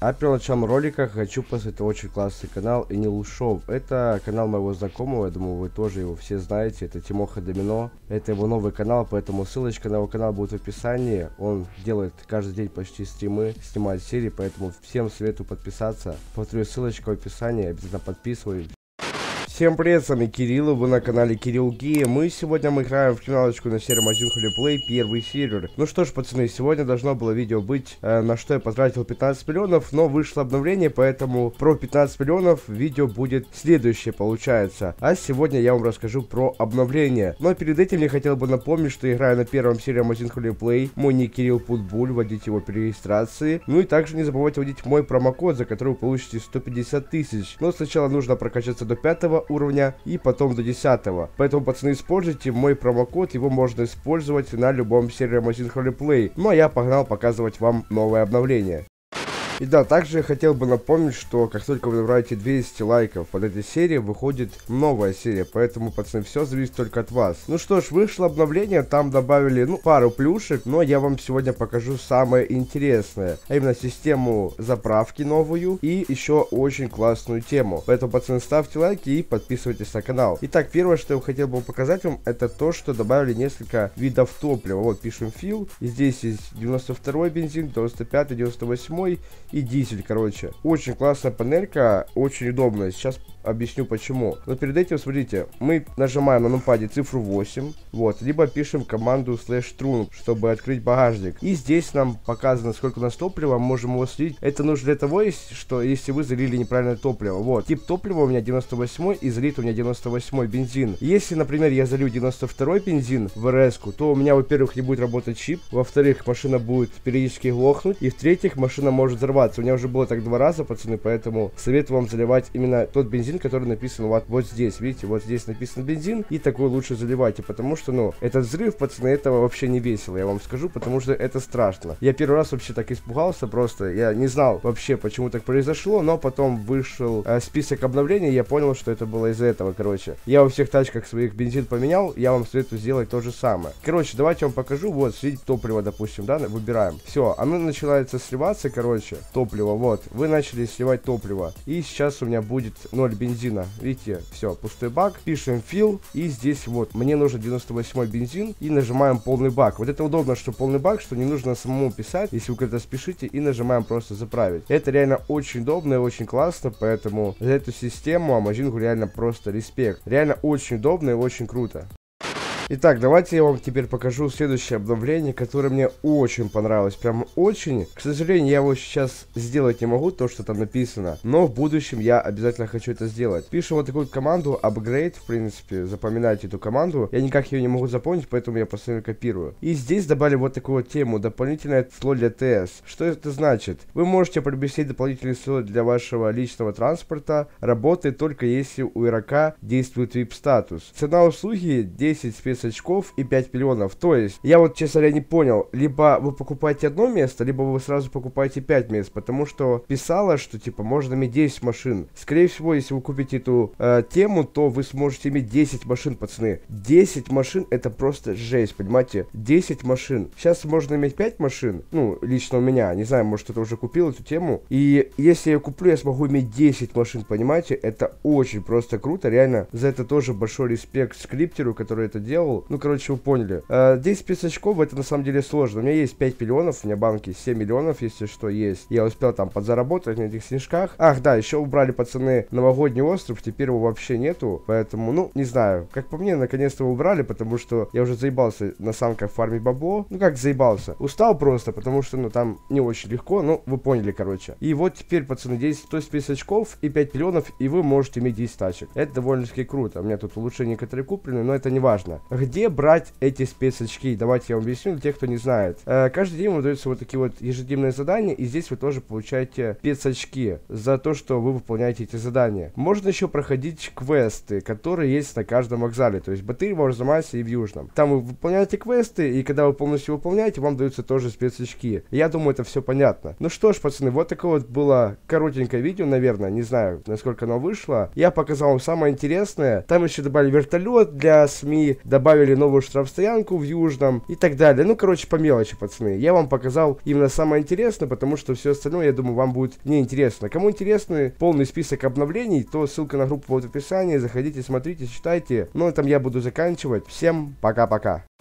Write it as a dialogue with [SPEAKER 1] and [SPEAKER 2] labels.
[SPEAKER 1] А перед началом ролика хочу посмотреть очень классный канал Enil Show. Это канал моего знакомого, я думаю, вы тоже его все знаете. Это Тимоха Домино. Это его новый канал, поэтому ссылочка на его канал будет в описании. Он делает каждый день почти стримы, снимает серии, поэтому всем советую подписаться. Повторю, ссылочка в описании, обязательно подписывайтесь. Всем привет, с вами Кирилл, вы на канале Кирилл Гейм. И сегодня мы играем в финалочку на сервере Amazing Play, первый сервер. Ну что ж, пацаны, сегодня должно было видео быть, на что я потратил 15 миллионов, но вышло обновление, поэтому про 15 миллионов видео будет следующее, получается. А сегодня я вам расскажу про обновление. Но перед этим я хотел бы напомнить, что играю на первом сервере Amazing Play. Мой ник Кирилл Путбуль, вводите его при регистрации. Ну и также не забывайте вводить мой промокод, за который вы получите 150 тысяч. Но сначала нужно прокачаться до 5 уровня и потом до 10-го. Поэтому, пацаны, используйте мой промокод, его можно использовать на любом сервере Amazing Play. Ну а я погнал показывать вам новое обновление. И да, также я хотел бы напомнить, что как только вы набираете 200 лайков под этой серией, выходит новая серия. Поэтому, пацаны, все зависит только от вас. Ну что ж, вышло обновление, там добавили, пару плюшек, но я вам сегодня покажу самое интересное. А именно систему заправки новую и еще очень классную тему. Поэтому, пацаны, ставьте лайки и подписывайтесь на канал. Итак, первое, что я хотел бы показать вам, это то, что добавили несколько видов топлива. Вот, пишем фил, и здесь есть 92-й бензин, 95-й, 98-й. И дизель, короче. Очень классная панелька, очень удобная. Сейчас объясню почему. Но перед этим, смотрите, мы нажимаем на нумпаде цифру 8, вот, либо пишем команду /trunk, чтобы открыть багажник. И здесь нам показано, сколько у нас топлива, мы можем его слить. Это нужно для того, что если вы залили неправильное топливо. Вот, тип топлива у меня 98 и залит у меня 98 бензин. Если, например, я залью 92 бензин в РС-ку, то у меня, во-первых, не будет работать чип, во-вторых, машина будет периодически глохнуть, и в-третьих, машина может взорваться. У меня уже было так 2 раза, пацаны, поэтому советую вам заливать именно тот бензин, который написан вот здесь, видите, вот здесь написан бензин, и такой лучше заливайте, потому что, этот взрыв, пацаны, этого вообще не весело, я вам скажу, потому что это страшно. Я первый раз вообще так испугался просто, я не знал вообще, почему так произошло, но потом вышел список обновлений, и я понял, что это было из-за этого, короче. Я во всех тачках своих бензин поменял, я вам советую сделать то же самое. Короче, давайте я вам покажу, вот, слить топливо, допустим, да, выбираем. Все, оно начинается сливаться, короче, топливо, вот, вы начали сливать топливо, и сейчас у меня будет 0 бензина. Видите, все, пустой бак, пишем fill, и здесь вот, мне нужен 98 бензин, и нажимаем полный бак. Вот это удобно, что полный бак, что не нужно самому писать, если вы когда спешите, и нажимаем просто заправить. Это реально очень удобно и очень классно, поэтому за эту систему Amazing реально просто респект. Реально очень удобно и очень круто. Итак, давайте я вам теперь покажу следующее обновление, которое мне очень понравилось, прям очень. К сожалению, я его сейчас сделать не могу, то, что там написано, но в будущем я обязательно хочу это сделать. Пишем вот такую команду upgrade, в принципе, запоминайте эту команду. Я никак ее не могу запомнить, поэтому я постоянно копирую. И здесь добавили вот такую вот тему, дополнительное слот для ТС. Что это значит? Вы можете приобрести дополнительный слот для вашего личного транспорта, работает только если у игрока действует VIP статус. Цена услуги 10 очков и 5 миллионов. То есть, я вот, честно говоря, не понял, либо вы покупаете одно место, либо вы сразу покупаете 5 мест, потому что писало, что, типа, можно иметь 10 машин. Скорее всего, если вы купите эту тему, то вы сможете иметь 10 машин, пацаны. 10 машин, это просто жесть, понимаете? 10 машин. Сейчас можно иметь 5 машин, лично у меня, не знаю, может, кто-то уже купил эту тему. И если я куплю, я смогу иметь 10 машин, понимаете? Это очень просто круто, реально. За это тоже большой респект скриптеру, который это делал. Короче, вы поняли. 10 писачков, это на самом деле сложно. У меня есть 5 миллионов, у меня банки 7 миллионов, если что, есть. Я успел там подзаработать на этих снежках. Ах, да, еще убрали, пацаны, новогодний остров, теперь его вообще нету. Поэтому, не знаю. Как по мне, наконец-то его убрали, потому что я уже заебался на санках фармить бабло. Как заебался? Устал просто, потому что, там не очень легко, вы поняли, короче. И вот теперь, пацаны, 10 писачков и 5 миллионов, и вы можете иметь 10 тачек. Это довольно-таки круто. У меня тут улучшения некоторые куплены, но это не важно. Где брать эти спецочки? Давайте я вам объясню для тех, кто не знает. Каждый день вам даются вот такие вот ежедневные задания, и здесь вы тоже получаете спецочки за то, что вы выполняете эти задания. Можно еще проходить квесты, которые есть на каждом вокзале, то есть Батырь, Арзамасе и в Южном. Там вы выполняете квесты, и когда вы полностью выполняете, вам даются тоже спецочки. Я думаю, это все понятно. Ну что ж, пацаны, вот такое вот было коротенькое видео, наверное, не знаю, насколько оно вышло. Я показал вам самое интересное. Там еще добавили вертолет для СМИ, добавили добавили новую штрафстоянку в Южном и так далее. Ну, короче, по мелочи, пацаны. Я вам показал именно самое интересное, потому что все остальное, я думаю, вам будет неинтересно. Кому интересно полный список обновлений, то ссылка на группу будет в описании. Заходите, смотрите, читайте. Ну, на этом я буду заканчивать. Всем пока-пока.